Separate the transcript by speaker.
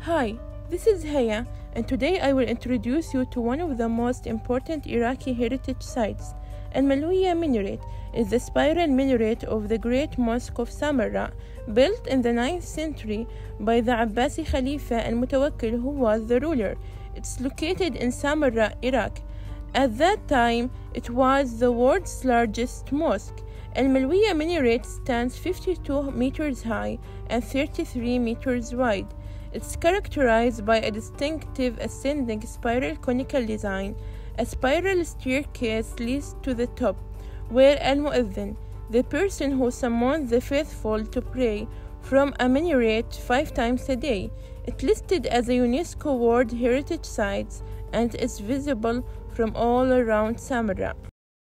Speaker 1: Hi, this is Haya, and today I will introduce you to one of the most important Iraqi heritage sites. Al-Malwiya Minaret is the spiral minaret of the Great Mosque of Samarra, built in the 9th century by the Abbasi Khalifa Al-Mutawakkil, who was the ruler. It's located in Samarra, Iraq. At that time, it was the world's largest mosque. Al-Malwiya Minaret stands 52 meters high and 33 meters wide. It's characterized by a distinctive ascending spiral conical design. A spiral staircase leads to the top, where Al-Mu'adhin, the person who summons the faithful to pray from a minaret 5 times a day. It's listed as a UNESCO World Heritage Site and is visible from all around Samarra.